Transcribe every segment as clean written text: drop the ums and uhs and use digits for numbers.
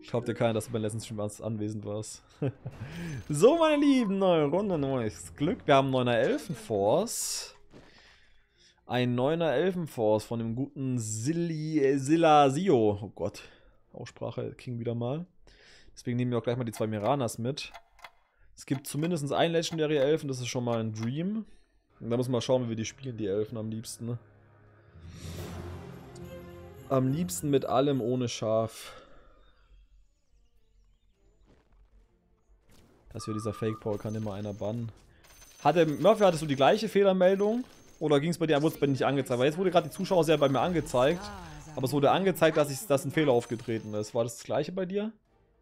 Glaubt dir keiner, dass du beim letzten Stream anwesend warst. So, meine Lieben, neue Runde, neues Glück. Wir haben 9er Elfenforce. Ein 9er Elfenforce von dem guten Silasio. Oh Gott, Aussprache King wieder mal. Deswegen nehmen wir auch gleich mal die 2 Miranas mit. Es gibt zumindest ein Legendary Elfen, das ist schon mal ein Dream. Und da müssen wir mal schauen, wie wir die spielen, die Elfen am liebsten. Ne? Am liebsten mit allem ohne Schaf. Das hier dieser Fake Paul kann immer einer bannen. Murphy, hattest du die gleiche Fehlermeldung? Oder ging es bei dir, wurde es bei dir nicht angezeigt? Weil jetzt wurde gerade die Zuschauer sehr bei mir angezeigt. Aber es wurde angezeigt, dass ein Fehler aufgetreten ist. War das gleiche bei dir?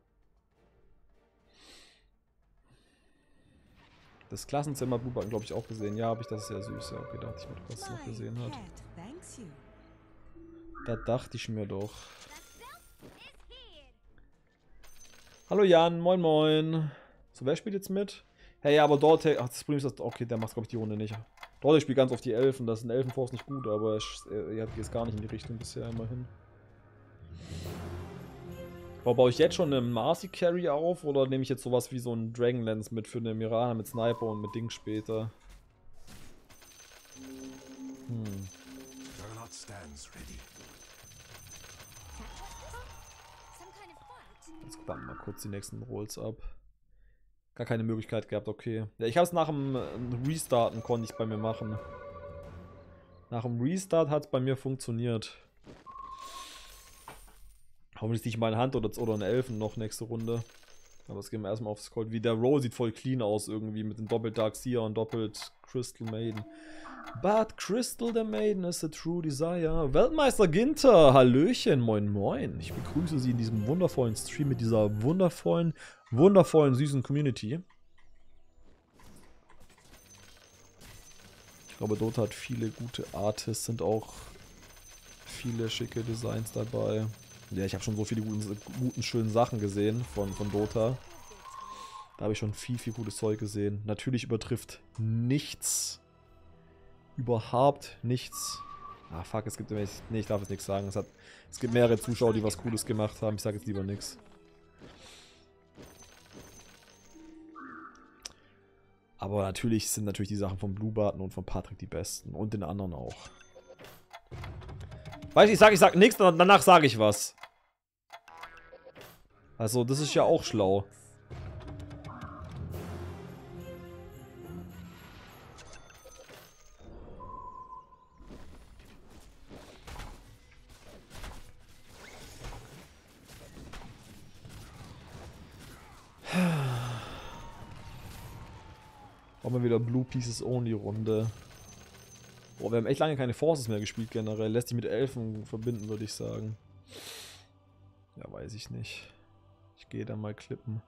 Das Klassenzimmer Blue Button, glaube ich, auch gesehen. Ja, habe ich, das ist ja süß. Ja, okay, dachte ich mir, dass es noch gesehen hat. Da dachte ich mir doch. Hallo Jan, moin moin. So, wer spielt jetzt mit? Hey, ja, aber Dorte, ach, das Problem ist, dass, okay, der macht, glaube ich, die Runde nicht. Dorte spielt ganz auf die Elfen, das ist ein Elfenforce nicht gut, aber er geht gar nicht in die Richtung bisher immerhin. Baue ich jetzt schon einen Marcy Carry auf oder nehme ich jetzt sowas wie so einen Dragonlance mit für eine Mirana mit Sniper und mit Ding später? Jetzt warten wir mal kurz die nächsten Rolls ab. Gar keine Möglichkeit gehabt, okay. Ja, ich habe es nach dem Restarten konnte ich es bei mir machen. Nach dem Restart hat es bei mir funktioniert. Hoffentlich nicht meine Hand oder einen Elfen noch nächste Runde. Aber das gehen wir erstmal aufs Cold. Wie der Roll sieht voll clean aus irgendwie mit dem doppelt Dark Seer und doppelt Crystal Maiden. But Crystal the Maiden is a true desire. Weltmeister Ginter, Hallöchen, moin moin. Ich begrüße Sie in diesem wundervollen Stream mit dieser wundervollen, süßen Community. Ich glaube, Dota hat viele gute Artists, sind auch viele schicke Designs dabei. Ja, ich habe schon so viele guten, schönen Sachen gesehen von Dota. Da habe ich schon viel gutes Zeug gesehen. Natürlich übertrifft nichts. Überhaupt nichts. Ah, fuck, es gibt... Nee, ich darf jetzt nichts sagen. Es gibt mehrere Zuschauer, die was Cooles gemacht haben. Ich sage jetzt lieber nichts. Aber natürlich sind die Sachen von Blue Button und von Patrick die besten. Und den anderen auch. Weißt du, ich sag nichts, danach sage ich was. Also, das ist ja auch schlau. Machen wir wieder Blue Pieces Only Runde. Boah, wir haben echt lange keine Forces mehr gespielt generell. Lässt sich mit Elfen verbinden, würde ich sagen. Ja, weiß ich nicht. Ich gehe da mal klippen.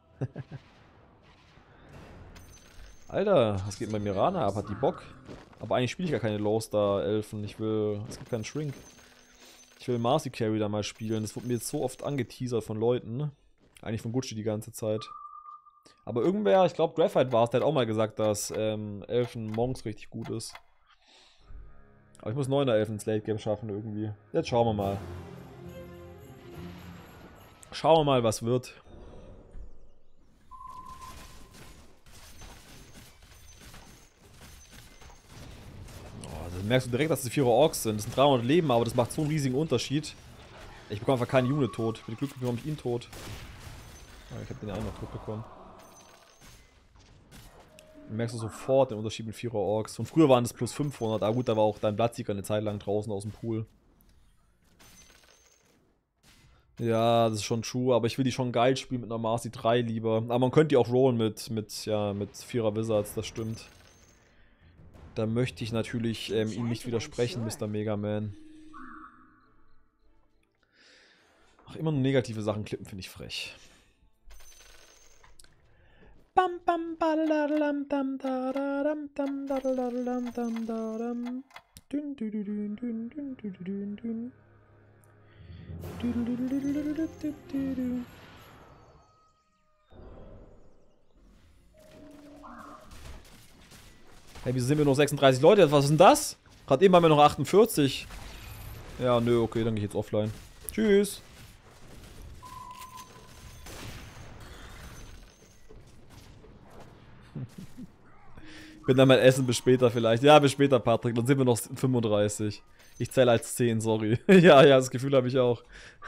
Alter, was geht bei Mirana ab? Hat die Bock? Aber eigentlich spiele ich gar keine Low-Star-Elfen. Es gibt keinen Shrink. Ich will Marcy Carry da mal spielen. Das wurde mir jetzt so oft angeteasert von Leuten. Eigentlich von Gucci die ganze Zeit. Aber irgendwer, ich glaube Graphite war es, der hat auch mal gesagt, dass Elfen Monks richtig gut ist. Aber ich muss 9er Elfen ins Late Game schaffen irgendwie. Jetzt schauen wir mal. Schauen wir mal, was wird. Oh, da merkst du direkt, dass es 4er Orks sind. Das sind 300 Leben, aber das macht so einen riesigen Unterschied. Ich bekomme einfach keinen Unit tot. Mit Glück bekomme ich ihn tot. Ah, ich habe den ja auch noch tot bekommen. Da merkst du sofort den Unterschied mit 4er Orks. Und früher waren das plus 500. Ah gut, da war auch dein Blattsieger eine Zeit lang draußen aus dem Pool. Ja, das ist schon true, aber ich will die schon geil spielen mit einer Marcy 3 lieber. Aber man könnte die auch rollen mit 4er Wizards, das stimmt. Da möchte ich natürlich ihm nicht widersprechen, Mr. Mega Man. Ach, immer nur negative Sachen klippen, finde ich frech. Bam bam badadadam dam dadam dam dadadadam dam dadam dün dün dün dün dün dün dün dün. Hey, wieso sind wir nur 36 Leute? Was ist denn das? Gerade eben waren wir noch 48. Ja, nö, okay, dann gehe ich jetzt offline. Tschüss. Ich bin dann mein Essen bis später vielleicht. Ja, bis später, Patrick. Dann sind wir noch 35. Ich zähle als 10, sorry. Ja, das Gefühl habe ich auch.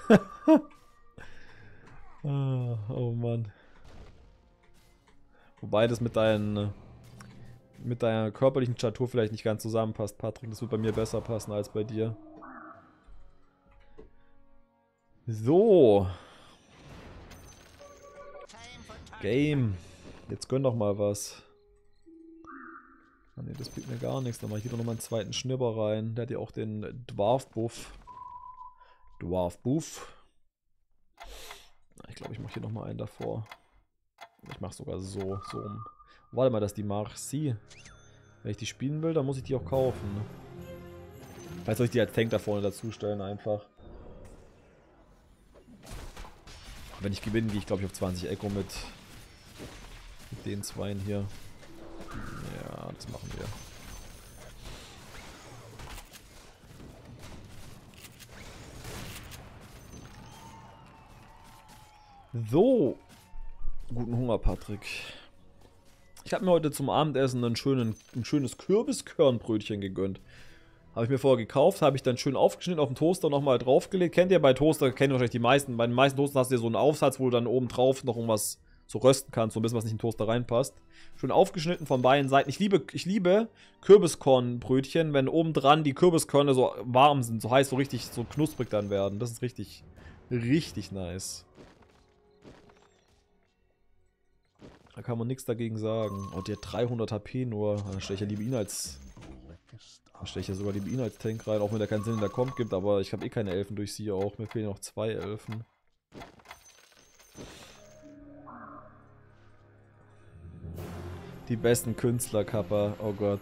Oh Mann. Wobei das mit deiner körperlichen Statur vielleicht nicht ganz zusammenpasst, Patrick. Das wird bei mir besser passen als bei dir. So. Game. Jetzt gönn doch mal was. Ah ne, das bringt mir gar nichts. Dann mache ich hier noch mal einen zweiten Schnipper rein. Der hat ja auch den Dwarf-Buff. Ich glaube, ich mache hier noch mal einen davor. Ich mache sogar so rum. Warte mal, dass die Marci. Wenn ich die spielen will, dann muss ich die auch kaufen. Ne? Vielleicht soll ich die als Tank da vorne dazu stellen einfach. Wenn ich gewinne, gehe ich glaube ich auf 20 Echo mit den Zweien hier. Ja, das machen wir. So. Guten Hunger, Patrick. Ich habe mir heute zum Abendessen ein schönes Kürbiskörnbrötchen gegönnt. Habe ich mir vorher gekauft, habe ich dann schön aufgeschnitten, auf den Toaster nochmal draufgelegt. Kennt ihr bei Toaster, kennt ihr wahrscheinlich die meisten. Bei den meisten Toastern hast du ja so einen Aufsatz, wo du dann oben drauf noch irgendwas so rösten kannst, so ein bisschen, was nicht in den Toaster reinpasst. Schön aufgeschnitten von beiden Seiten. Ich liebe Kürbiskornbrötchen, wenn oben dran die Kürbiskörner so warm sind, so heiß, so richtig so knusprig dann werden. Das ist richtig, richtig nice. Da kann man nichts dagegen sagen. Oh, der hat 300 HP nur. Da stelle ich ja lieber ihn als... Da stelle ich ja sogar lieber ihn als Tank rein, auch wenn der keinen Sinn in der Comp gibt, aber ich habe eh keine Elfen durch sie auch. Mir fehlen noch 2 Elfen. Die besten Künstler, Kappa. Oh Gott.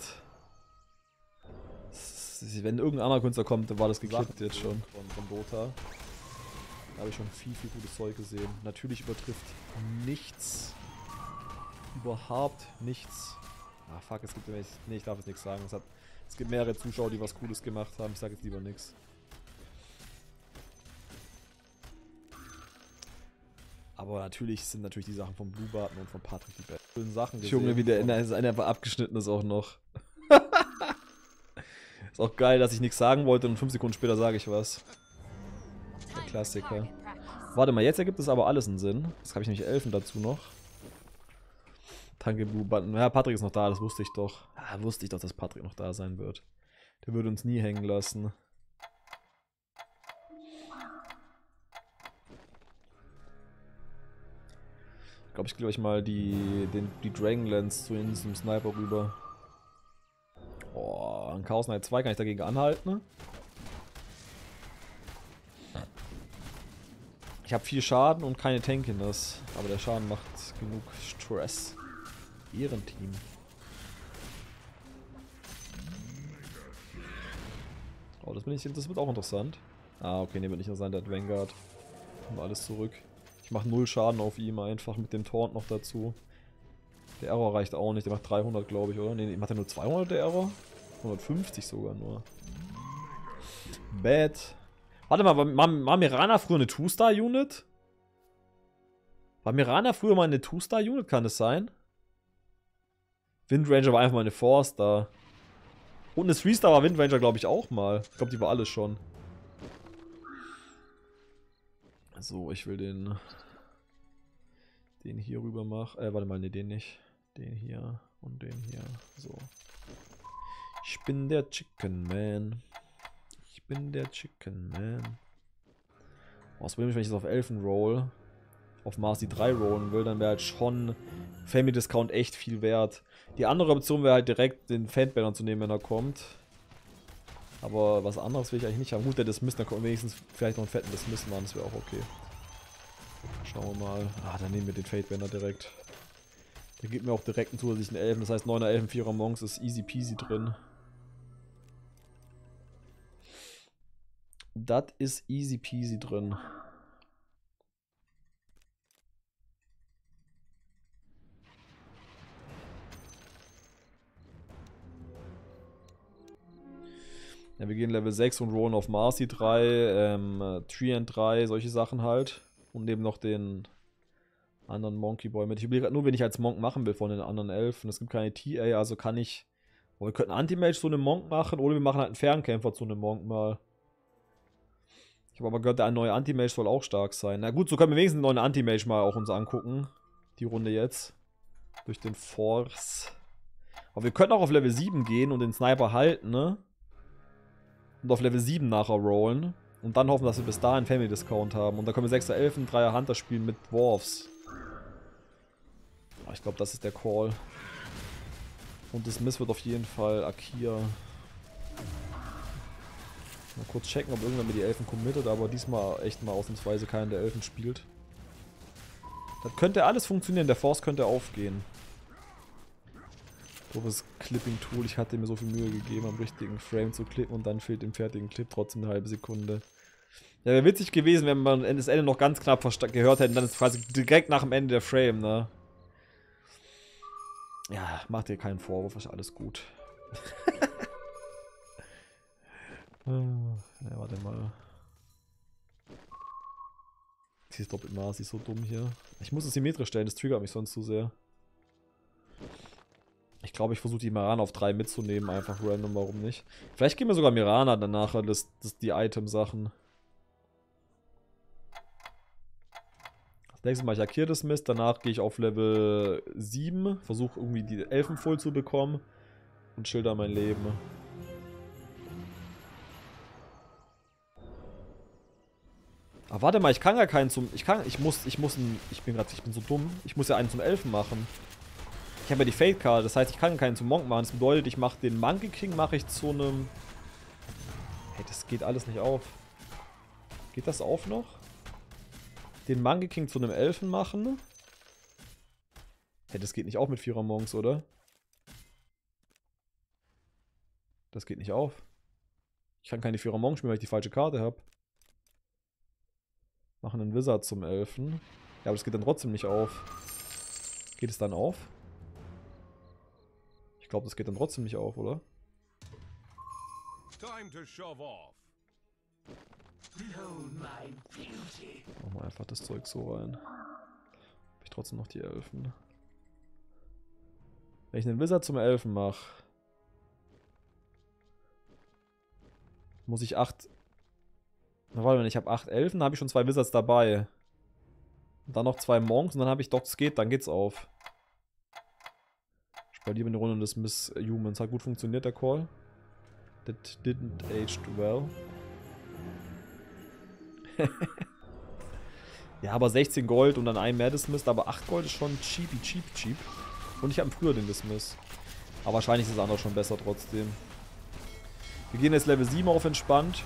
Wenn irgendein anderer Künstler kommt, dann war das gekippt jetzt schon. Von Dota. Da habe ich schon viel gutes Zeug gesehen. Natürlich übertrifft nichts. Überhaupt nichts. Ah, fuck, es gibt ja nicht. Nee, ich darf jetzt nichts sagen. Es gibt mehrere Zuschauer, die was Cooles gemacht haben. Ich sage jetzt lieber nichts. Aber natürlich sind die Sachen von Blue Button und von Patrick die besten Sachen gesehen. Junge, wie der eine einfach abgeschnitten ist auch noch. Ist auch geil, dass ich nichts sagen wollte und 5 Sekunden später sage ich was. Der Klassiker. Warte mal, jetzt ergibt es aber alles einen Sinn. Jetzt habe ich nämlich Elfen dazu noch. Tanke Blue Button. Ja, Patrick ist noch da, das wusste ich doch. Ja, wusste ich doch, dass Patrick noch da sein wird. Der würde uns nie hängen lassen. Ich glaube, ich gebe euch mal die Dragonlance zu zum Sniper rüber. Oh, ein Chaos Knight 2 kann ich dagegen anhalten. Ne? Ich habe viel Schaden und keine Tankiness. Aber der Schaden macht genug Stress. Ehrenteam. Oh, das wird auch interessant. Ah, okay, ne, wird nicht interessant, der hat Vanguard. Und alles zurück. Ich mache 0 Schaden auf ihm einfach mit dem Taunt noch dazu. Der Error reicht auch nicht, der macht 300, glaube ich, oder? Ne, macht er nur 200, der Error? 150 sogar nur. Bad. Warte mal, war Mirana früher eine 2-Star-Unit? War Mirana früher mal eine 2-Star-Unit, kann es sein? Windranger war einfach mal eine 4-Star. Und eine 3-Star war Windranger, glaube ich, auch mal. Ich glaube, die war alles schon. So, ich will den hier rüber machen. Warte mal, ne, den nicht. Den hier und den hier. So. Ich bin der Chicken Man. Ich bin der Chicken Man. Oh, das will mich, wenn ich das auf Elfen roll, auf Marci 3 rollen will, dann wäre halt schon Family Discount echt viel wert. Die andere Option wäre halt direkt den Fandbanner zu nehmen, wenn er kommt. Aber was anderes will ich eigentlich nicht haben. Gut, der Dismiss, dann kommt wenigstens vielleicht noch einen fetten Dismiss machen, das wäre auch okay. Schauen wir mal. Ah, dann nehmen wir den Fatebanner direkt. Der gibt mir auch direkt einen zusätzlichen Elfen, das heißt 9er Elfen, 4er Monks ist easy peasy drin. Das ist easy peasy drin. Ja, wir gehen Level 6 und rollen auf Marci 3, Treant 3, solche Sachen halt. Und nehmen noch den anderen Monkey Boy mit. Ich überlege gerade nur, wen ich als Monk machen will von den anderen Elfen. Es gibt keine TA, also kann ich... Oh, wir könnten Anti-Mage zu einem Monk machen oder wir machen halt einen Fernkämpfer zu einem Monk mal. Ich habe aber gehört, der neue Anti-Mage soll auch stark sein. Na gut, so können wir wenigstens einen neuen Anti-Mage mal auch uns angucken. Die Runde jetzt. Durch den Force. Aber wir könnten auch auf Level 7 gehen und den Sniper halten, ne? Und auf Level 7 nachher rollen. Und dann hoffen, dass wir bis dahin Family Discount haben. Und dann können wir 6er Elfen, 3er Hunter spielen mit Dwarfs. Ich glaube, das ist der Call. Und das Miss wird auf jeden Fall Akir. Mal kurz checken, ob irgendwann mir die Elfen committet, aber diesmal echt mal ausnahmsweise keiner der Elfen spielt. Das könnte alles funktionieren, der Force könnte aufgehen. Doofes Clipping-Tool, ich hatte mir so viel Mühe gegeben, am richtigen Frame zu klippen und dann fehlt im fertigen Clip trotzdem eine halbe Sekunde. Ja, wäre witzig gewesen, wenn man das Ende noch ganz knapp gehört hätten, dann ist quasi direkt nach dem Ende der Frame, ne? Ja, macht dir keinen Vorwurf, ist alles gut. Ja, warte mal. Sie ist doppelt Maß, sie ist so dumm hier. Ich muss es symmetrisch stellen, das triggert mich sonst zu sehr. Ich glaube, ich versuche die Mirana auf 3 mitzunehmen, einfach random, warum nicht. Vielleicht gehen wir sogar Mirana dann nachher, die Item-Sachen. Das nächste Mal, ich markiere das Mist, danach gehe ich auf Level 7, versuche irgendwie die Elfen voll zu bekommen und schilder mein Leben. Aber warte mal, ich kann gar keinen zum... Ich bin so dumm. Ich muss ja einen zum Elfen machen. Ich habe ja die Fate-Karte, das heißt, ich kann keinen zum Monk machen. Das bedeutet, ich mache den Monkey King mache ich zu einem... Hey, das geht alles nicht auf. Geht das auf noch? Den Monkey King zu einem Elfen machen? Hey, das geht nicht auf mit 4er Monks, oder? Das geht nicht auf. Ich kann keine 4er Monks spielen, weil ich die falsche Karte habe. Machen einen Wizard zum Elfen. Ja, aber das geht dann trotzdem nicht auf. Geht es dann auf? Ich glaube, das geht dann trotzdem nicht auf, oder? Machen wir einfach das Zeug so rein. Hab ich trotzdem noch die Elfen. Wenn ich einen Wizard zum Elfen mache, muss ich 8... Na warte mal, ich habe 8 Elfen, dann habe ich schon 2 Wizards dabei. Und dann noch 2 Monks und dann habe ich doch, es geht, dann geht's auf. Ich spiele lieber eine Runde des Miss Humans. Hat gut funktioniert, der Call. That didn't aged well. Ja, aber 16 Gold und dann ein mehr Dismiss, aber 8 Gold ist schon cheap. Und ich habe früher den Dismiss. Aber wahrscheinlich ist das andere schon besser trotzdem. Wir gehen jetzt Level 7 auf entspannt.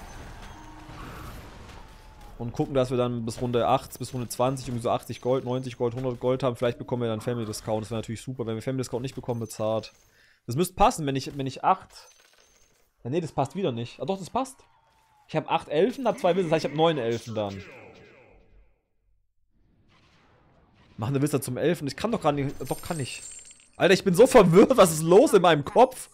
Und gucken, dass wir dann bis Runde 8, bis Runde 20 irgendwie so 80 Gold, 90 Gold, 100 Gold haben. Vielleicht bekommen wir dann Family Discount. Das wäre natürlich super. Wenn wir Family Discount nicht bekommen, wird's hart. Das müsste passen, wenn ich 8... Ja, nee, das passt wieder nicht. Ah doch, das passt. Ich habe 8 Elfen, habe 2 Wizards, das heißt, ich habe 9 Elfen dann. Machen eine Wizard zum Elfen. Ich kann doch gar nicht... Doch, kann ich. Alter, ich bin so verwirrt. Was ist los in meinem Kopf?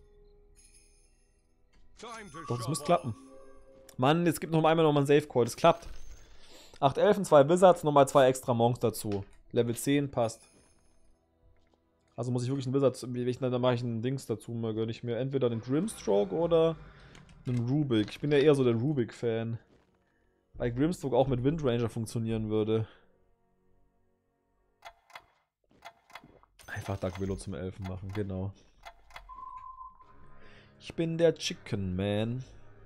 Doch, das müsste klappen. Mann, jetzt gibt noch einmal einen Safe Call. Das klappt. 8 Elfen, 2 Wizards, nochmal 2 extra Monks dazu. Level 10 passt. Also muss ich wirklich einen Wizard, dann mache ich einen Dings dazu, mal gönne ich mir entweder den Grimstroke oder einen Rubik. Ich bin ja eher so der Rubik-Fan. Weil Grimstroke auch mit Windranger funktionieren würde. Einfach Dark Willow zum Elfen machen, genau. Ich bin der Chicken Man.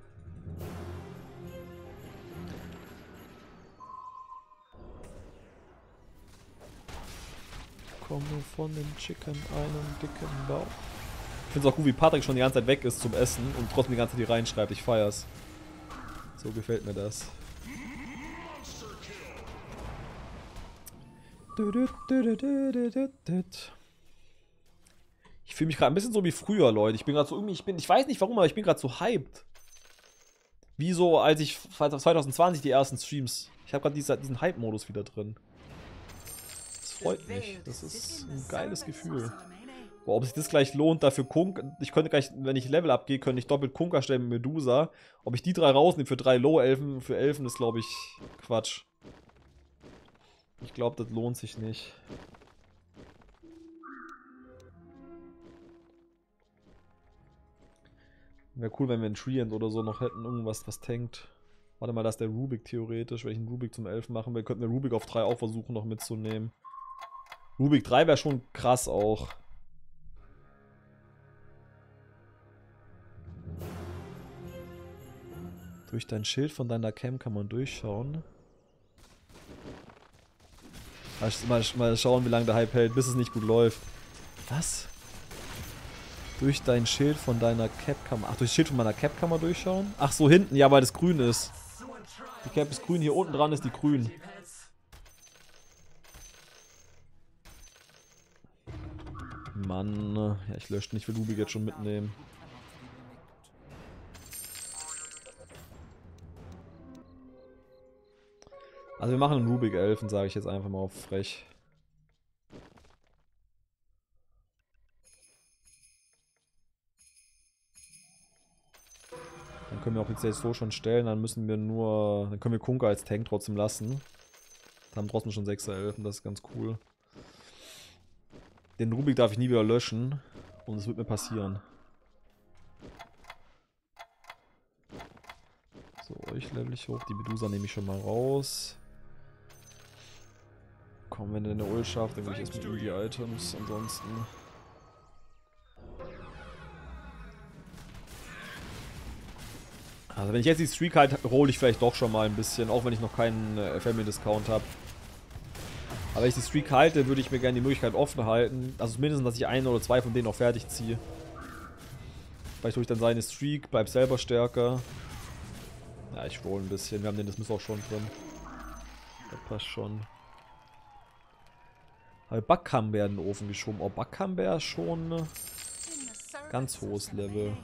Komme von dem Chicken einen dicken Bauch. Ich finde es auch gut, wie Patrick schon die ganze Zeit weg ist zum Essen und trotzdem die ganze Zeit hier reinschreibt. Ich feier's. So gefällt mir das. Ich fühle mich gerade ein bisschen so wie früher, Leute. Ich bin gerade so irgendwie, ich weiß nicht warum, aber ich bin gerade so hyped. Wie so, als ich 2020 die ersten Streams. Ich habe gerade diesen Hype-Modus wieder drin. Das freut mich. Das ist ein geiles Gefühl. Boah, ob sich das gleich lohnt, dafür ich könnte gleich, wenn ich Level abgehe, könnte ich doppelt Kunka stellen mit Medusa. Ob ich die 3 rausnehme für 3 Low-Elfen, für Elfen ist, glaube ich, Quatsch. Ich glaube, das lohnt sich nicht. Wäre cool, wenn wir einen Treant oder so noch hätten, irgendwas, was tankt. Warte mal, da ist der Rubik theoretisch. Wenn ich einen Rubik zum 11 machen will, könnten wir Rubik auf 3 auch versuchen noch mitzunehmen. Rubik 3 wäre schon krass auch. Durch dein Schild von deiner Cam kann man durchschauen. Mal schauen, wie lange der Hype hält, bis es nicht gut läuft. Was? Durch dein Schild von deiner Cap kann man... Ach, durch das Schild von meiner Cap kann man durchschauen? Ach so, hinten, ja, weil das grün ist. Die Cap ist grün, hier unten dran ist die grün. Mann, ja, ich lösche nicht, will Rubik jetzt schon mitnehmen. Also wir machen einen Rubik 11, sage ich jetzt einfach mal auf frech. Dann können wir auch jetzt so schon stellen, dann müssen wir nur... Dann können wir Kunkka als Tank trotzdem lassen. Dann haben trotzdem schon 6er 11, das ist ganz cool. Den Rubik darf ich nie wieder löschen und es wird mir passieren. So, euch level ich hoch, die Medusa nehme ich schon mal raus. Komm, wenn der eine Ult schafft, dann will ich erstmal die Items, ansonsten... Also wenn ich jetzt die Streak halt, hole ich vielleicht doch schon mal ein bisschen, auch wenn ich noch keinen Family-Discount habe. Aber wenn ich die Streak halte, würde ich mir gerne die Möglichkeit offen halten. Also mindestens, dass ich 1 oder 2 von denen auch fertig ziehe. Vielleicht hole ich dann seine Streak, bleib selber stärker. Ja, ich roll ein bisschen, wir haben den Dismiss auch schon drin. Das passt schon. Aber Backhamber in den Ofen geschoben. Oh, Backhamber ist schon ganz hohes Level.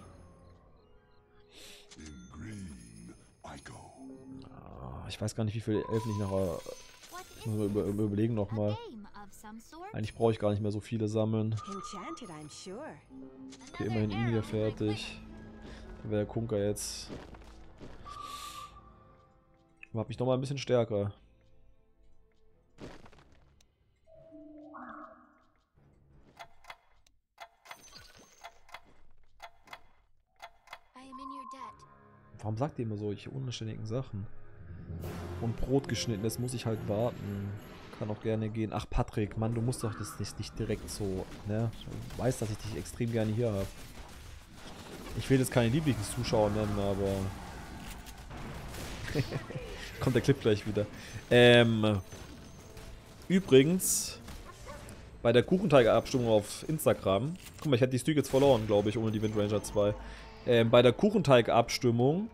Ich weiß gar nicht, wie viel Elfen ich nachher... Ich muss mal überlegen nochmal. Eigentlich brauche ich gar nicht mehr so viele sammeln. Okay, immerhin ihn hier fertig. Dann wäre der Kunkka jetzt... Macht mich nochmal ein bisschen stärker. Warum sagt ihr immer solche unanständigen Sachen? Und Brot geschnitten, das muss ich halt warten. Kann auch gerne gehen. Ach Patrick, Mann, du musst doch das nicht direkt so, ne? Du weißt, dass ich dich extrem gerne hier habe. Ich will jetzt keine Lieblingszuschauer nennen, aber... Kommt der Clip gleich wieder. Übrigens, bei der Kuchenteig-Abstimmung auf Instagram... Guck mal, ich hätte die Streak jetzt verloren, glaube ich, ohne die Windranger 2. Bei der Kuchenteig-Abstimmung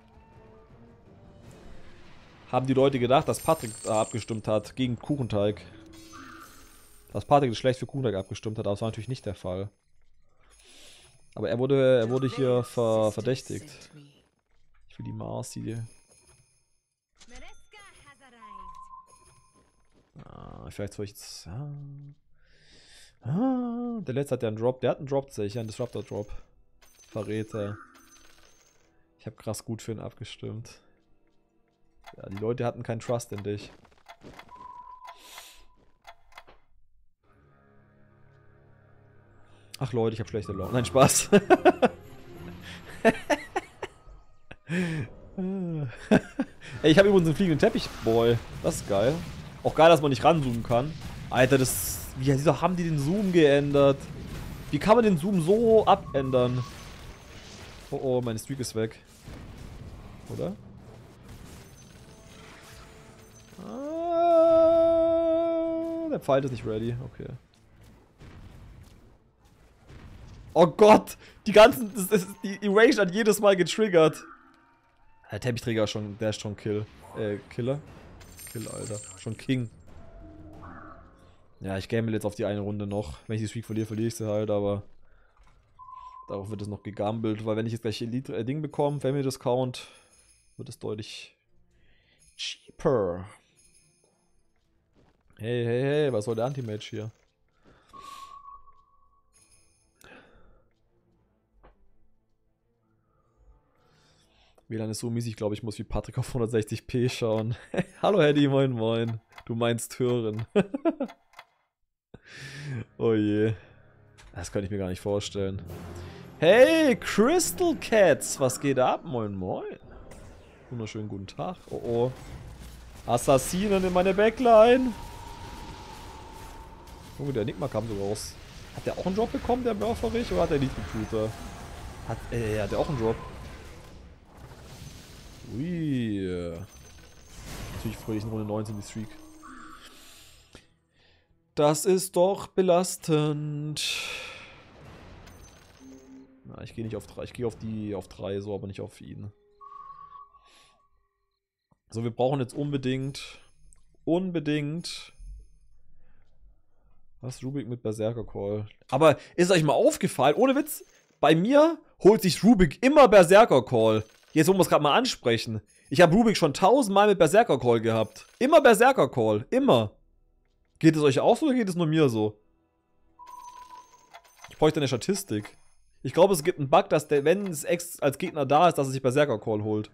haben die Leute gedacht, dass Patrick da abgestimmt hat gegen Kuchenteig. Dass Patrick das schlecht für Kuchenteig abgestimmt hat, aber das war natürlich nicht der Fall. Aber er wurde hier verdächtigt. Ich will die Marcy. Vielleicht soll ich jetzt... der letzte hat ja einen Drop. Der hat einen Drop tatsächlich, einen Disruptor-Drop. Verräter. Ich habe krass gut für ihn abgestimmt. Ja, die Leute hatten keinen Trust in dich. Ach Leute, ich habe schlechte Laune. Nein, Spaß. Ey, ich habe übrigens einen fliegenden Teppich, Boy. Das ist geil. Auch geil, dass man nicht ranzoomen kann. Alter, das... Wieso haben die den Zoom geändert? Wie kann man den Zoom so abändern? Oh oh, meine Streak ist weg. Oder? Der Pfeil ist nicht ready. Okay. Oh Gott! Die ganzen... die Erasure hat jedes Mal getriggert. Der Teppichträger ist schon... Der ist schon Killer. Kill, Alter. Schon King. Ja, ich gamble jetzt auf die eine Runde noch. Wenn ich die Streak verliere, verliere ich sie halt, aber... Darauf wird es noch gegambelt, weil wenn ich jetzt gleich Elite Ding bekomme, Family Discount, wird es deutlich cheaper. Hey, hey, hey, was soll der Anti-Mage hier? WLAN ist so mies, ich glaube, ich muss wie Patrick auf 160p schauen. Hallo Hedy, moin moin. Du meinst hören. Oh je. Das kann ich mir gar nicht vorstellen. Hey, Crystal Cats, was geht ab? Moin, moin. Wunderschönen guten Tag. Oh, oh. Assassinen in meine Backline. Oh, der Enigma kam so raus. Hat der auch einen Drop bekommen, der Mörferich? Oder hat der Elite Recruiter? Hat der auch einen Drop? Ui. Natürlich fröhlich in Runde 19 die Streak. Das ist doch belastend. Na, ich gehe nicht auf 3. Ich gehe auf 3, so, aber nicht auf ihn. So, wir brauchen jetzt unbedingt. Was? Rubik mit Berserker Call. Aber ist euch mal aufgefallen, ohne Witz, bei mir holt sich Rubik immer Berserker Call. Jetzt wollen wir es gerade mal ansprechen. Ich habe Rubik schon 1000-mal mit Berserker Call gehabt. Immer Berserker Call. Immer. Geht es euch auch so oder geht es nur mir so? Ich bräuchte eine Statistik. Ich glaube, es gibt einen Bug, dass der, wenn es als Gegner da ist, dass er sich Berserker Call holt.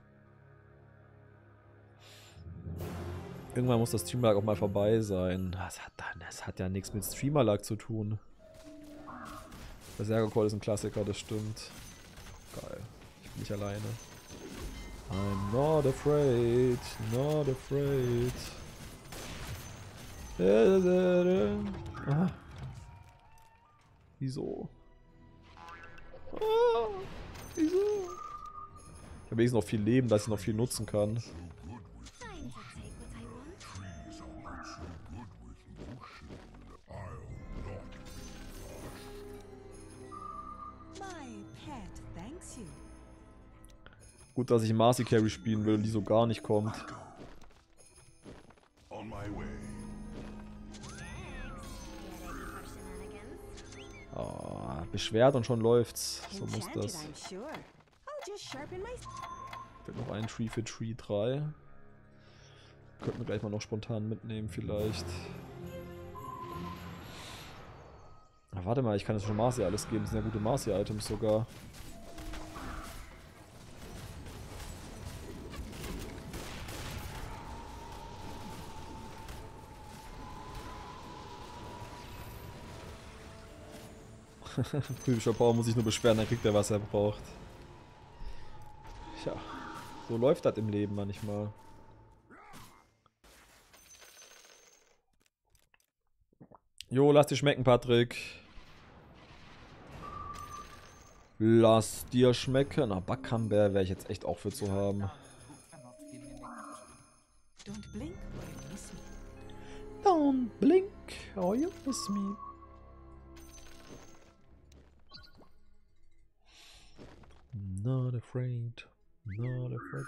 Irgendwann muss das Streamerlag auch mal vorbei sein. Das hat ja nichts mit Streamerlag zu tun. Berserker Call ist ein Klassiker, das stimmt. Geil. Ich bin nicht alleine. I'm not afraid, not afraid. Ah. Wieso? Ah, wieso? Ich habe wenigstens noch viel Leben, dass ich noch viel nutzen kann. Gut, dass ich Marcy Carry spielen will, die so gar nicht kommt. Oh, beschwert und schon läuft's. So muss das. Wird noch ein Tree für Tree 3. Könnten wir gleich mal noch spontan mitnehmen vielleicht. Ach, warte mal, ich kann jetzt schon Marcy alles geben. Das sind ja gute Marcy-Items sogar. Physischer Power muss sich nur beschweren, dann kriegt er, was er braucht. Tja, so läuft das im Leben manchmal. Jo, lass dir schmecken, Patrick. Lass dir schmecken. Na, Backhamber wäre ich jetzt echt auch für zu haben. Don't blink or you miss me. Not afraid. Not afraid.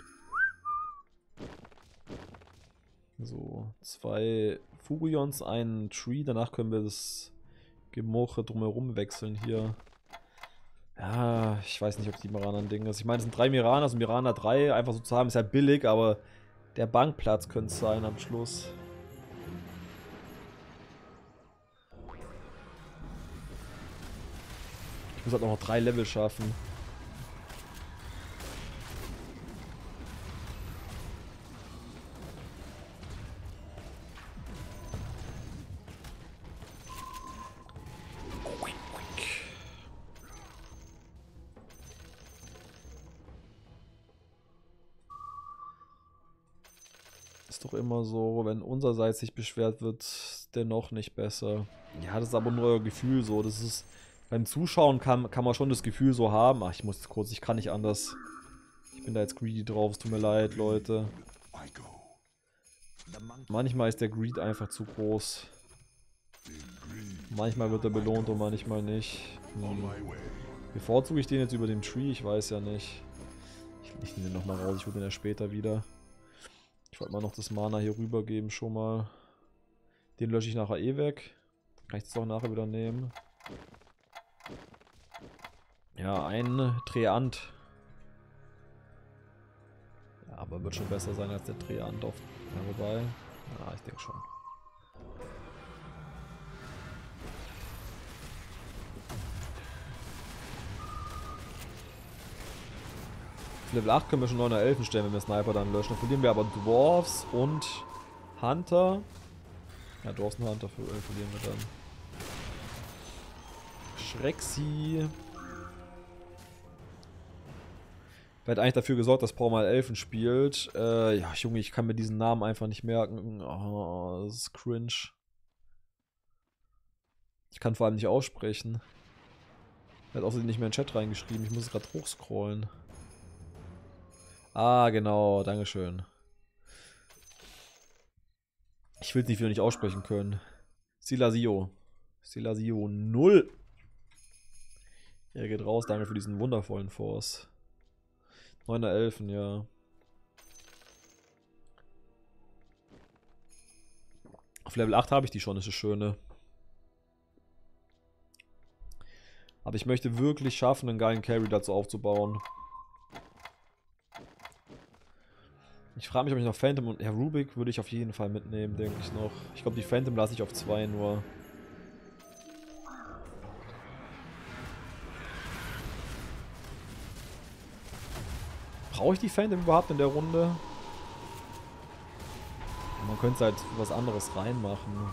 So, 2 Furions, einen Tree. Danach können wir das Gemoche drumherum wechseln hier. Ja, ich weiß nicht, ob die Mirana ein Ding ist. Ich meine, es sind 3 Miranas und Mirana 3 einfach so zu haben, ist ja billig, aber der Bankplatz könnte es sein am Schluss. Ich muss halt auch noch 3 Level schaffen. Doch immer so, wenn unsererseits sich beschwert wird, dennoch nicht besser. Ja, das ist aber nur euer Gefühl so. Das ist beim Zuschauen kann man schon das Gefühl so haben. Ach, ich muss kurz, ich kann nicht anders. Ich bin da jetzt greedy drauf, es tut mir leid, Leute. Manchmal ist der Greed einfach zu groß. Manchmal wird er belohnt und manchmal nicht. Bevorzuge ich den jetzt über den Tree? Ich weiß ja nicht. Ich nehme den nochmal raus, ich hole den ja später wieder. Ich wollte mal noch das Mana hier rüber geben schon mal. Den lösche ich nachher eh weg. Kann ich das auch nachher wieder nehmen. Ja, ein Treant. Ja, aber wird schon besser sein als der Treant auf. Ja, wobei. Ja, ich denke schon. Level 8 können wir schon 9er Elfen stellen, wenn wir Sniper dann löschen. Dann verlieren wir aber Dwarfs und Hunter. Ja, Dawson Hunter verlieren wir dann. Schrexi. Wer hat eigentlich dafür gesorgt, dass Paul mal Elfen spielt? Ja, Junge, ich kann mir diesen Namen einfach nicht merken. Oh, das ist cringe. Ich kann vor allem nicht aussprechen. Er hat außerdem nicht mehr in den Chat reingeschrieben. Ich muss es gerade hochscrollen. Ah, genau. Dankeschön. Ich will es nicht wieder nicht aussprechen können. Silasio. Silasio 0. Er geht raus. Danke für diesen wundervollen Force. 9er Elfen, ja. Auf Level 8 habe ich die schon, ist das Schöne. Aber ich möchte wirklich schaffen, einen geilen Carry dazu aufzubauen. Ich frage mich, ob ich noch Phantom und... Ja, Rubik würde ich auf jeden Fall mitnehmen, denke ich noch. Ich glaube, die Phantom lasse ich auf 2 nur. Brauche ich die Phantom überhaupt in der Runde? Man könnte halt was anderes reinmachen.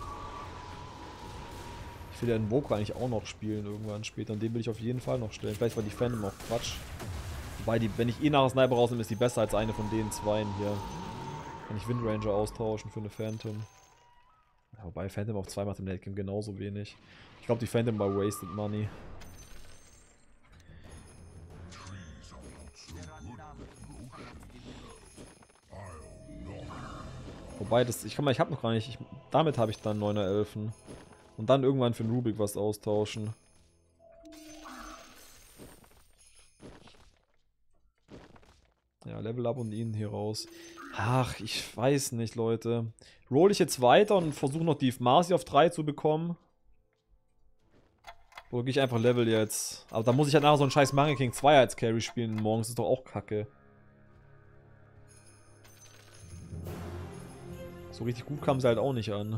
Ich will ja den Invoker eigentlich auch noch spielen irgendwann später. Und den will ich auf jeden Fall noch stellen. Vielleicht war die Phantom auch Quatsch. Wobei, wenn ich eh nachher Sniper rausnehme, ist die besser als eine von den zweien hier. Kann ich Windranger austauschen für eine Phantom. Ja, wobei Phantom auf 2 macht im Late Game genauso wenig. Ich glaube, die Phantom war Wasted Money. Wobei, ich habe noch gar nicht, damit habe ich dann 9er Elfen. Und dann irgendwann für den Rubik was austauschen. Ja, Level Up und ihn hier raus. Ach, ich weiß nicht, Leute. Roll ich jetzt weiter und versuche noch die Marcy auf 3 zu bekommen? Oder gehe ich einfach Level jetzt? Aber da muss ich halt nachher so einen scheiß Mangel King 2 als Carry spielen morgens. Das ist doch auch kacke. So richtig gut kam sie halt auch nicht an.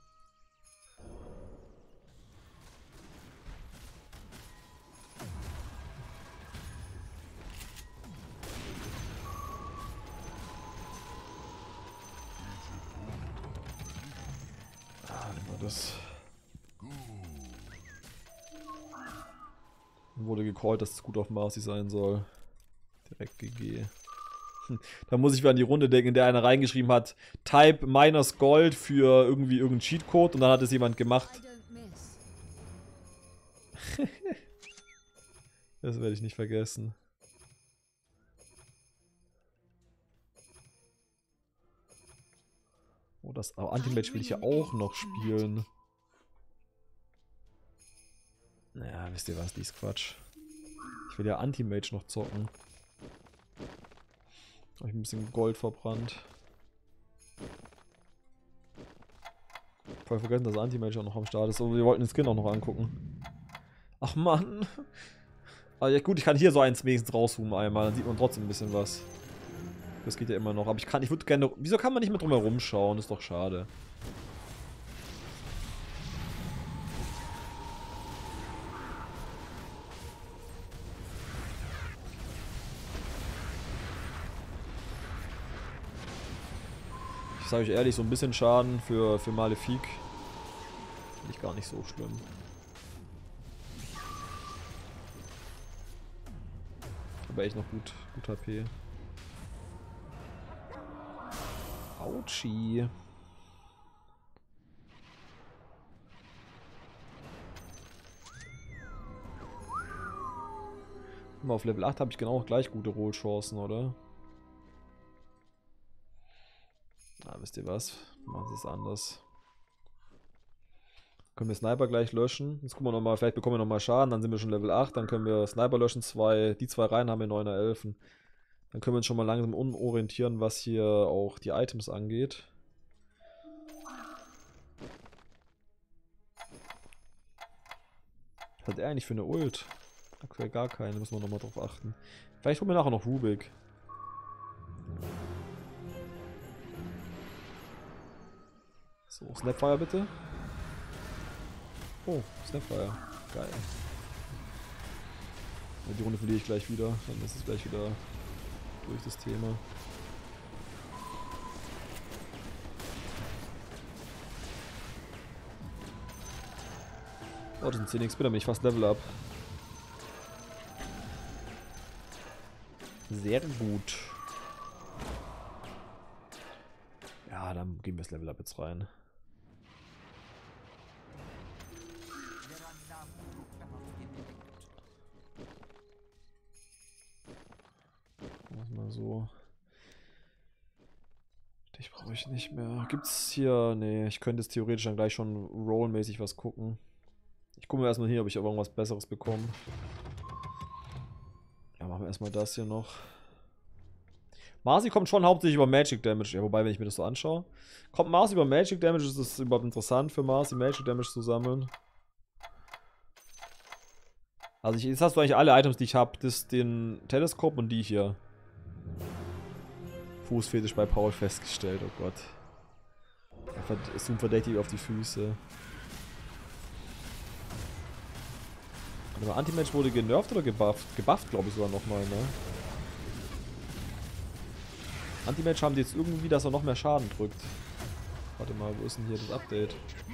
Das wurde gecallt, dass es gut auf Marcy sein soll. Direkt GG. Da muss ich wieder an die Runde denken, in der einer reingeschrieben hat, Type minus Gold für irgendwie irgendeinen Cheatcode und dann hat es jemand gemacht. Das werde ich nicht vergessen. Oh, das Anti-Match will ich ja auch noch spielen. Naja, wisst ihr was, die ist Quatsch. Ich will ja Anti-Mage noch zocken. Habe ich ein bisschen Gold verbrannt. Voll vergessen, dass Anti-Mage auch noch am Start ist. Oh, wir wollten den Skin auch noch angucken. Ach Mann. Aber ja gut, ich kann hier so eins wenigstens rauszoomen einmal. Dann sieht man trotzdem ein bisschen was. Das geht ja immer noch. Aber ich würde gerne... Wieso kann man nicht mehr drum herum schauen? Das ist doch schade. Ich sage euch ehrlich, so ein bisschen Schaden für Malefic finde ich gar nicht so schlimm. Aber echt noch gut HP. Autschi. Auf Level 8 habe ich genau gleich gute Rollchancen, oder? Na, wisst ihr was? Machen Sie es anders. Können wir Sniper gleich löschen. Jetzt gucken wir nochmal, vielleicht bekommen wir nochmal Schaden, dann sind wir schon Level 8, dann können wir Sniper löschen, die 2 Reihen haben wir 9er Elfen. Dann können wir uns schon mal langsam umorientieren, was hier auch die Items angeht. Was hat er eigentlich für eine Ult? Aktuell gar keine, müssen wir nochmal drauf achten. Vielleicht holen wir nachher noch Rubik. So, Snapfire bitte. Oh, Snapfire. Geil. Ja, die Runde verliere ich gleich wieder, dann ist es gleich wieder durch das Thema. Oh, das sind 10 XP, dann bin ich fast Level Up. Sehr gut. Ja, dann gehen wir das Level Up jetzt rein. Mal so. Dich brauche ich nicht mehr. Gibt's hier... Nee, ich könnte jetzt theoretisch dann gleich schon rollmäßig was gucken. Ich gucke mir erstmal hier, ob ich irgendwas Besseres bekomme. Ja, machen wir erstmal das hier noch. Marcy kommt schon hauptsächlich über Magic Damage. Ja, wobei, wenn ich mir das so anschaue. Kommt Marcy über Magic Damage? Ist es überhaupt interessant für Marcy, Magic Damage zu sammeln? Also jetzt hast du eigentlich alle Items, die ich habe. Den Teleskop und die hier. Fußfetisch bei Paul festgestellt, oh Gott. Er ist verdächtig auf die Füße. Aber Anti-Match wurde genervt oder gebufft? Gebufft, glaube ich sogar nochmal, ne? Anti-Match haben die jetzt irgendwie, dass er noch mehr Schaden drückt. Warte mal, wo ist denn hier das Update?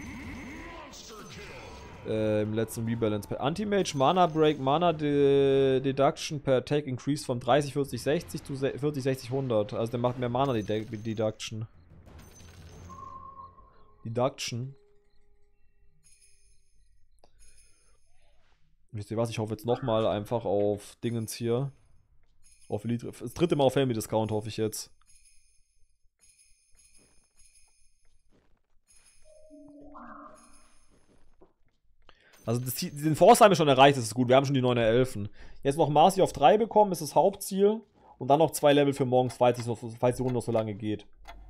Im letzten Rebalance. Anti-Mage, Mana Break, Mana Deduction per Attack increased von 30, 40, 60 zu 40, 60, 100. Also der macht mehr Mana Deduction. Wisst ihr was? Ich hoffe jetzt nochmal einfach auf Dingens hier. Auf Elite. Das dritte Mal auf Family Discount hoffe ich jetzt. Also den Force haben wir schon erreicht, das ist gut. Wir haben schon die 9er Elfen. Jetzt noch Marcy auf 3 bekommen, ist das Hauptziel. Und dann noch 2 Level für morgens, falls die Runde noch so lange geht.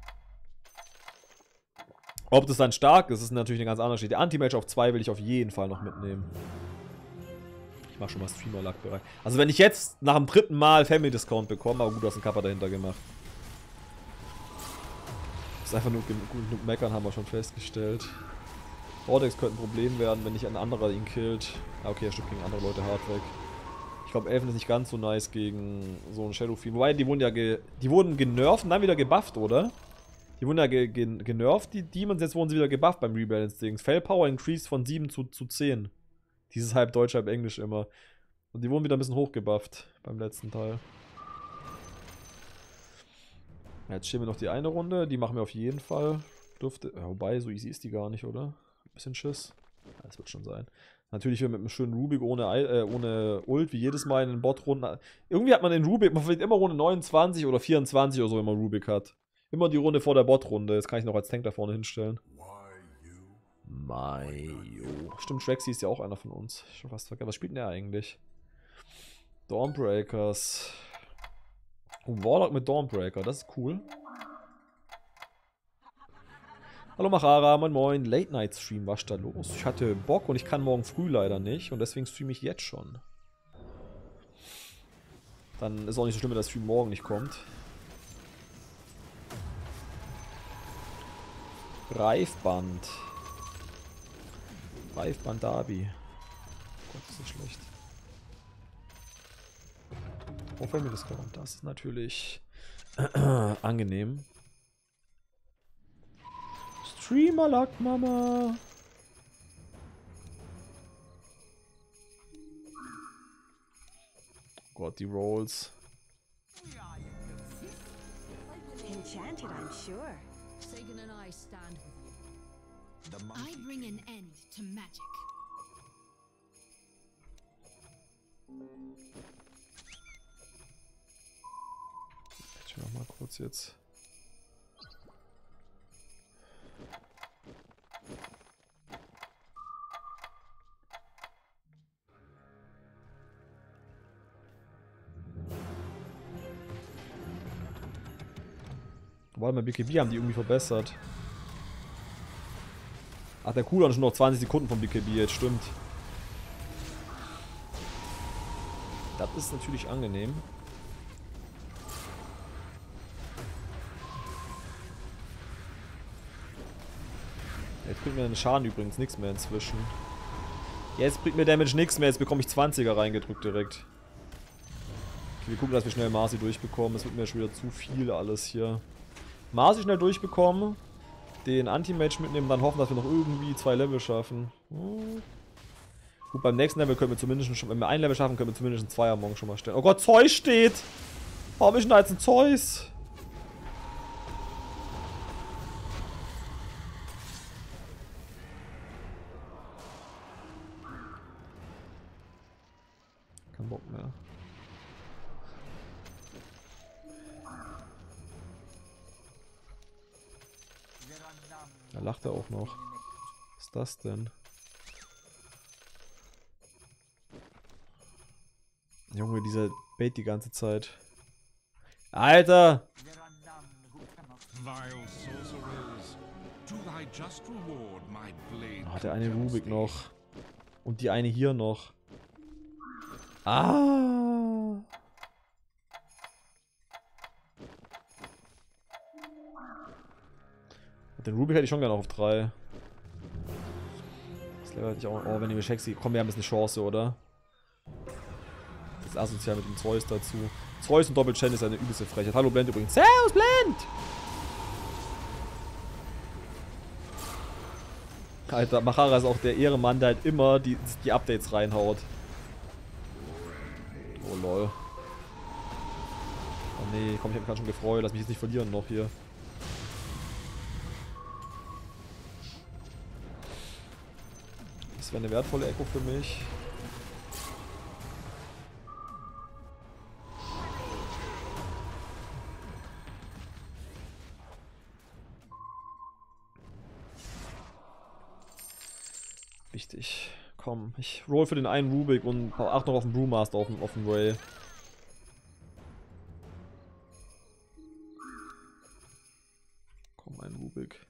Ob das dann stark ist, ist natürlich eine ganz andere Geschichte. Der Anti-Match auf 2 will ich auf jeden Fall noch mitnehmen. Ich mache schon mal Streamer-Luck bereit. Also wenn ich jetzt nach dem 3. Mal Family Discount bekomme, aber gut, du hast einen Kappa dahinter gemacht. Das ist einfach nur genug meckern, haben wir schon festgestellt. Vortex könnte ein Problem werden, wenn nicht ein anderer ihn killt. Ah, okay, er stimmt gegen andere Leute hart weg. Ich glaube, Elfen ist nicht ganz so nice gegen so einen Shadow Fiend. Wobei, die wurden genervt und dann wieder gebufft, oder? Die wurden ja genervt, die Demons, jetzt wurden sie wieder gebufft beim Rebalance-Dings. Fell Power increased von 7 zu 10. Dieses halb Deutsch, halb Englisch immer. Und die wurden wieder ein bisschen hochgebufft beim letzten Teil. Ja, jetzt stehen wir noch die eine Runde, die machen wir auf jeden Fall. Dürfte, wobei, so easy ist die gar nicht, oder? Bisschen Schiss. Ja, das wird schon sein. Natürlich wieder mit einem schönen Rubik ohne Ult, wie jedes Mal in den Bot-Runden. Irgendwie hat man den Rubik, man verliert immer Runde 29 oder 24 oder so, wenn man Rubik hat. Immer die Runde vor der Bot-Runde. Jetzt kann ich noch als Tank da vorne hinstellen. Mayo. Stimmt, Shrexy ist ja auch einer von uns. Schon fast vergessen. Was spielt denn der eigentlich? Dawnbreakers. Oh, Warlock mit Dawnbreaker, das ist cool. Hallo Machara, moin moin. Late Night Stream, was ist da los? Ich hatte Bock und ich kann morgen früh leider nicht und deswegen streame ich jetzt schon. Dann ist auch nicht so schlimm, wenn der Stream morgen nicht kommt. Reifband. Reifband Derby. Gott, ist das schlecht. Oh, Family Discount. Das ist natürlich angenehm. Streamer-Luck, Mama. Gott, die Rolls. Enchanted, I'm sure. Sagan and I stand with you. I bring an end to magic. Ich noch mal kurz jetzt. Warte mal, BKB haben die irgendwie verbessert. Ach, der Cooldown ist schon noch 20 Sekunden vom BKB jetzt, stimmt. Das ist natürlich angenehm. Jetzt bringt mir den Schaden übrigens nichts mehr inzwischen. Jetzt bringt mir Damage nichts mehr, jetzt bekomme ich 20er reingedrückt direkt. Okay, wir gucken, dass wir schnell Marcy durchbekommen. Es wird mir schon wieder zu viel alles hier. Marcy schnell durchbekommen, den Anti-Mage mitnehmen, dann hoffen, dass wir noch irgendwie 2 Level schaffen. Gut, beim nächsten Level können wir zumindest schon, wenn wir ein Level schaffen, können wir zumindest einen Zweiermonk schon mal stellen. Oh Gott, Zeus steht! Warum ist denn da jetzt ein Zeus? Kein Bock mehr. Da lacht er auch noch. Was ist das denn? Junge, dieser Bait die ganze Zeit. Alter! Oh, der eine Rubik noch. Und die eine hier noch. Ah! Den Rubik hätte ich schon gerne auf 3. Das Level hätte ich auch. Oh, wenn die Shexy. Komm, wir haben jetzt eine Chance, oder? Das ist asozial mit dem Zeus dazu. Zeus und Doppel-Chen ist eine übelste Frechheit. Hallo Blend übrigens. Servus Blend! Alter, Machara ist auch der Ehrenmann, der halt immer die Updates reinhaut. Oh lol. Oh nee, komm, ich hab mich gerade schon gefreut. Lass mich jetzt nicht verlieren noch hier. Das wäre eine wertvolle Echo für mich. Wichtig. Komm, ich roll für den einen Rubik und achte noch auf den Brewmaster auf dem Ray. Komm, ein Rubik.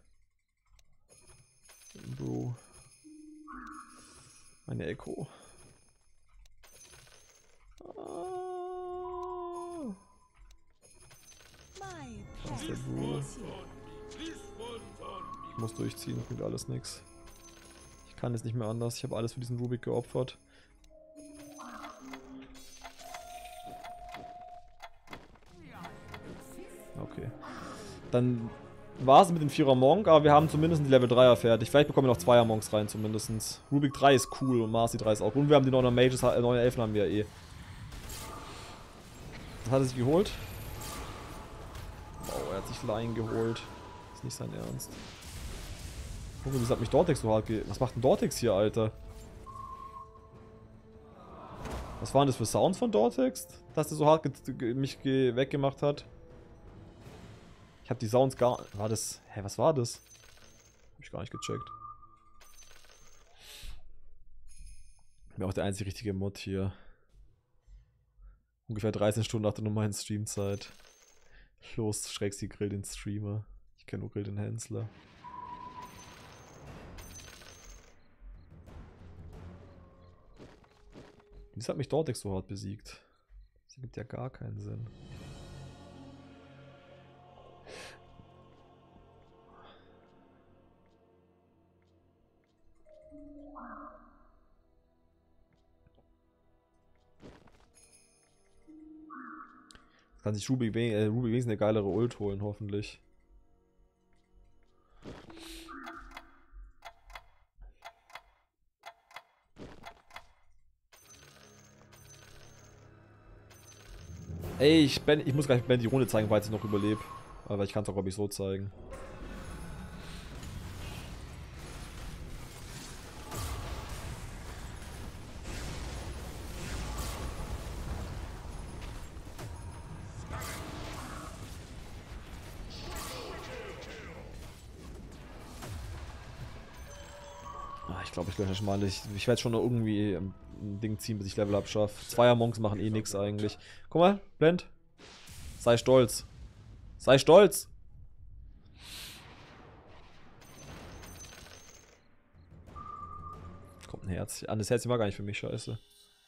Ein Brew. Eine Echo. Da ist der Brew. Ich muss durchziehen, bringt alles nichts. Ich kann jetzt nicht mehr anders. Ich habe alles für diesen Rubik geopfert. Okay. Dann war es mit dem 4er Monk, aber wir haben zumindest die Level 3er fertig. Vielleicht bekommen wir noch 2er Monks rein zumindest. Rubik 3 ist cool und Marcy 3 ist auch. Und wir haben die 9er Mages, 9er Elfen haben wir ja eh. Was hat er sich geholt? Wow, er hat sich Lion geholt. Ist nicht sein Ernst. Guck, wieso hat mich Dortex so hart Was macht denn Dortex hier, Alter? Was waren das für Sounds von Dortex? Dass der so hart mich weggemacht hat? Ich hab die Sounds gar... War das... Hä, was war das? Hab ich gar nicht gecheckt. Wäre auch der einzige richtige Mod hier. Ungefähr 13 Stunden nach der normalen Streamzeit. Los, Schrecksie, grill den Streamer. Ich kenne nur Grill den Hensler. Wieso hat mich Dortex so hart besiegt? Das ergibt ja gar keinen Sinn. Kann sich Rubik wenigstens eine geilere Ult holen, hoffentlich. Ey, ich muss gleich Ben die Runde zeigen, falls ich noch überlebe. Aber ich kann es auch, glaube ich, so zeigen. Ich glaube, ich lösche mal. Ich werde schon noch irgendwie ein Ding ziehen, bis ich Level up schaffe. Zweier Monks machen eh nix eigentlich. Guck mal, Blend. Sei stolz. Sei stolz. Kommt ein Herz. An das Herz war gar nicht für mich, scheiße.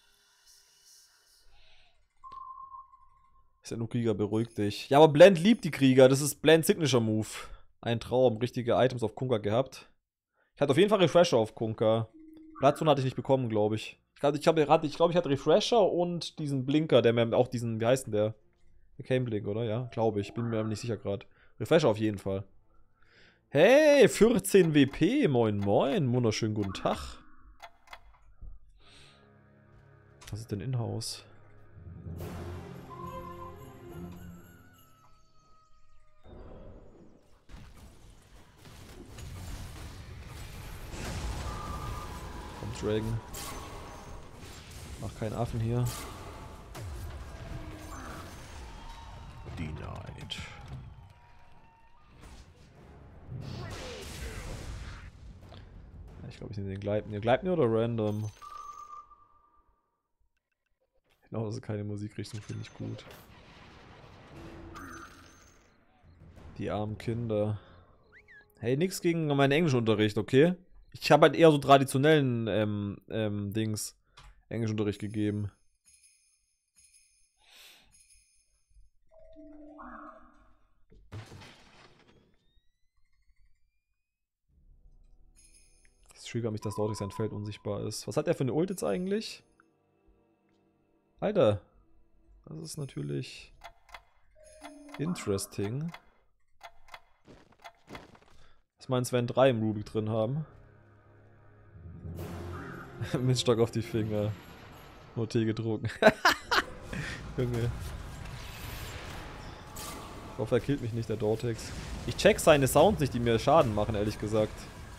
Ist ja nur Krieger, beruhig dich. Ja, aber Blend liebt die Krieger. Das ist Blend Signature Move. Ein Traum. Richtige Items auf Kunkka gehabt. Ich hatte auf jeden Fall Refresher auf Kunkka. Platzone hatte ich nicht bekommen, glaube ich. Ich glaube, ich hatte Refresher und diesen Blinker, der mir auch diesen, wie heißt denn der? Der Came-Blink, oder? Ja, glaube ich. Bin mir nicht sicher gerade. Refresher auf jeden Fall. Hey, 14 WP. Moin, moin. Wunderschönen guten Tag. Was ist denn in-house? Kommt Dragon. Mach keinen Affen hier. Denied. Ich glaube, ich nehme den Gleipnir. Gleipnir oder Random? Genau, das ist keine Musikrichtung, finde ich gut. Die armen Kinder. Hey, nix gegen meinen Englischunterricht, okay? Ich habe halt eher so traditionellen Englischunterricht gegeben. Es triggert mich, dass dort sein Feld unsichtbar ist. Was hat er für eine Ult jetzt eigentlich? Alter, das ist natürlich interesting. Was meinst du, wenn 3 im Rubik drin haben? Mit Stock auf die Finger. Nur T gedruckt. Junge. Ich hoffe, er killt mich nicht, der Dortex. Ich check seine Sounds nicht, die mir Schaden machen, ehrlich gesagt.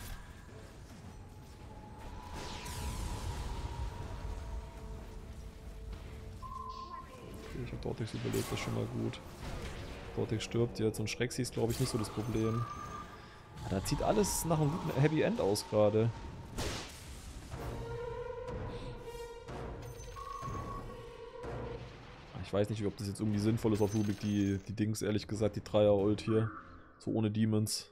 Ich hab Dortex überlebt, das ist schon mal gut. Dortex stirbt jetzt und Schrexy ist, glaube ich, nicht so das Problem. Da zieht alles nach einem guten Happy End aus gerade. Ich weiß nicht, ob das jetzt irgendwie sinnvoll ist auf Rubik, die Dings, ehrlich gesagt, die Dreier-Ult hier. So ohne Demons.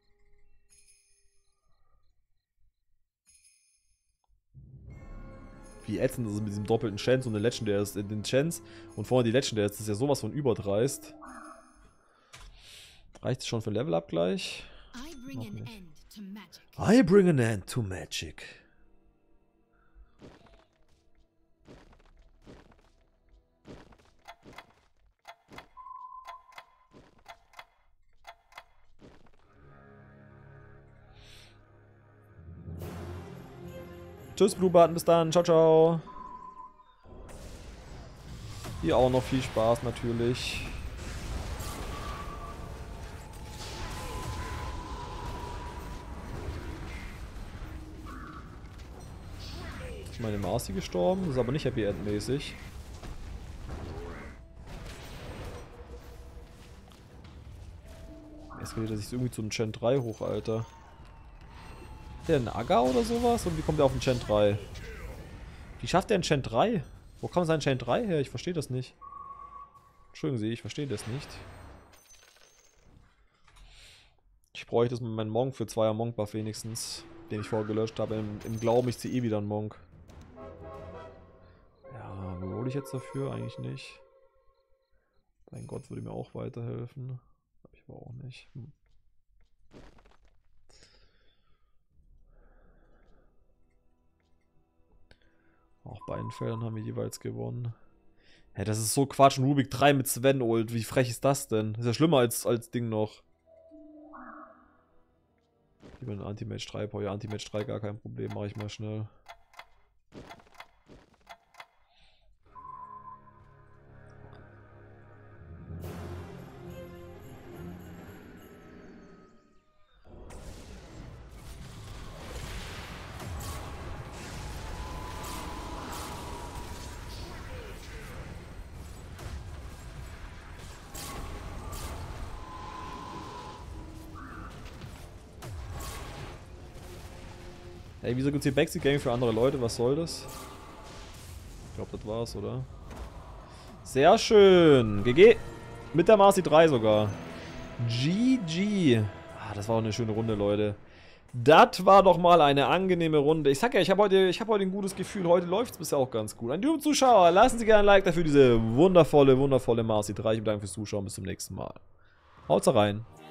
Wie ätzend ist es mit diesem doppelten Chance und den Legendary ist. Den Chance und vorne die Legendary ist. Das ist ja sowas von überdreist. Reicht es schon für Level-Up gleich? Noch nicht. I bring an end to magic. Tschüss, Blue Button, bis dann. Ciao, ciao. Hier auch noch viel Spaß natürlich. Ist meine Marcy gestorben? Das ist aber nicht Happy End mäßig. Jetzt geht er sich irgendwie zu einem Gen 3 hoch, Alter. Der ein Aga oder sowas? Und wie kommt er auf den Gen 3? Wie schafft der einen Gen 3? Wo kommt sein Gen 3 her? Ich verstehe das nicht. Entschuldigen Sie, ich verstehe das nicht. Ich bräuchte das mit meinem Monk für 2er Monk-Buff wenigstens, den ich vorher gelöscht habe. Im Glauben, ich ziehe eh wieder einen Monk. Ja, wo hole ich jetzt dafür? Eigentlich nicht. Mein Gott würde mir auch weiterhelfen. Hab ich aber auch nicht. Auch beiden Feldern haben wir jeweils gewonnen. Hä, das ist so Quatsch. Ein Rubik 3 mit Sven Ult. Wie frech ist das denn? Das ist ja schlimmer als Ding noch. Ich will einen Anti-Match 3. Ja, Anti-Match 3 gar kein Problem. Mache ich mal schnell. Ey, wieso gibt's hier Backseat-Game für andere Leute? Was soll das? Ich glaube, das war's, oder? Sehr schön. GG. Mit der Marcy 3 sogar. GG. Ah, das war auch eine schöne Runde, Leute. Das war doch mal eine angenehme Runde. Ich sag ja, ich habe heute ein gutes Gefühl. Heute läuft's bisher auch ganz gut. An die Zuschauer, lassen Sie gerne ein Like dafür, diese wundervolle Marcy 3. Ich bedanke fürs Zuschauen. Bis zum nächsten Mal. Haut's rein.